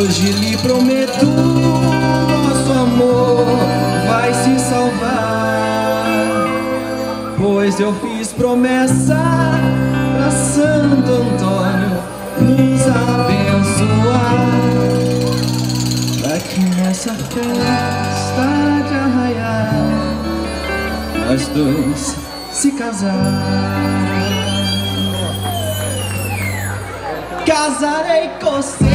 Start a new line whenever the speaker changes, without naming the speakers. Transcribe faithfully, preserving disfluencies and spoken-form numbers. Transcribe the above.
Hoje lhe prometo, nosso amor vai se salvar, pois eu fiz promessa pra Santo Antônio nos abençoar, pra que nessa festa de arraiar nós dois se casar. Casarei com você.